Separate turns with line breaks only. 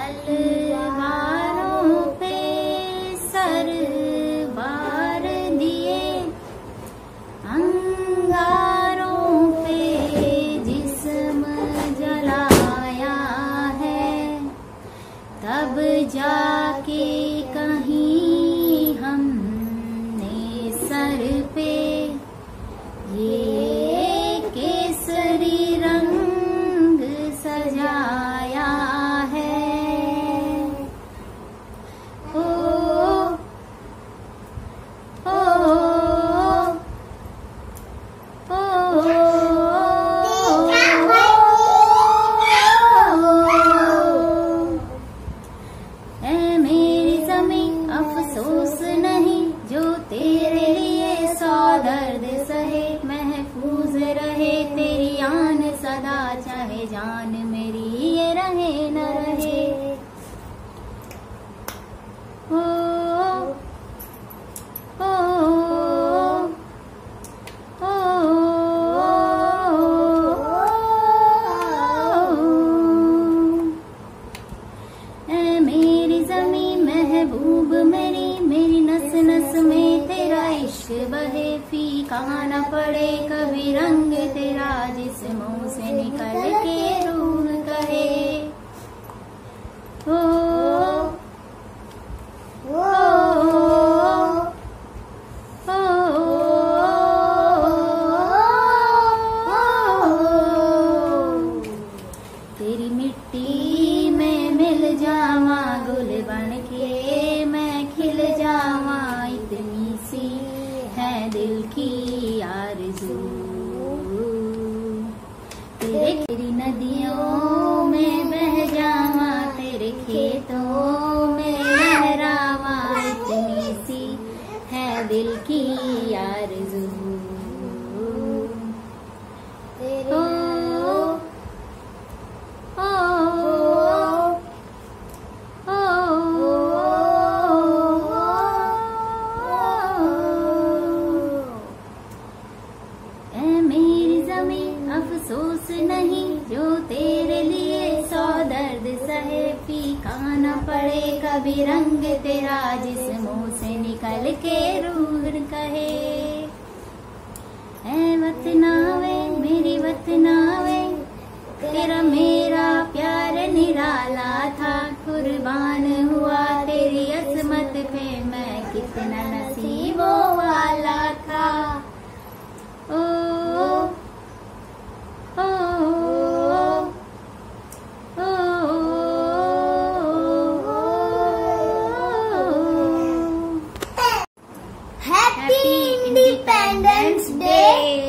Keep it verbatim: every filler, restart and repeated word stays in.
तलवारों पे सर बार दिए, अंगारों पे जिस्म जलाया है, तब जाके कहीं हमने सर पे ये केसरी रंग सजाया है। ओ ओ ओ ऐ मेरी ज़मीं अफसोस नहीं जो तेरे लिए सौ दर्द सहे, महफूज रहे तेरी आन सदा, चाहे जान मेरी ये रहे न रहे। ओ ओ ओ ऐ मेरी ज़मीं महबूब मेरी, मेरी नस नस में तेरा इश्क बहे, फीका न पड़े कभी रंग तेरा, जिस्मों से निकल के रूह कहे। ओ ओ ओ तेरी मिट्टी में मिल जावा, गुल बन के मैं खिल जावा, इतनी सी है दिल की आरज़ू। तेरे तेरी नदियों में बह जावा, तेरे खेतों में लहरावा, इतनी सी है दिल की आरज़ू। ओ ओ ओ ऐ मेरी ज़मीं अफसोस नहीं जो तेरे लिए सौ दर्द सहे, फीका न पड़े कभी रंग तेरा, जिस्मों से निकल के रूह कहे। ऐ वतनावे मेरी वतनावे, तेरा मेरा प्यार निराला था, कुर्बान हुआ तेरी अज़मत पे मैं कितना नसीबों वाला था। ओ ओ ओ
Happy Independence Day!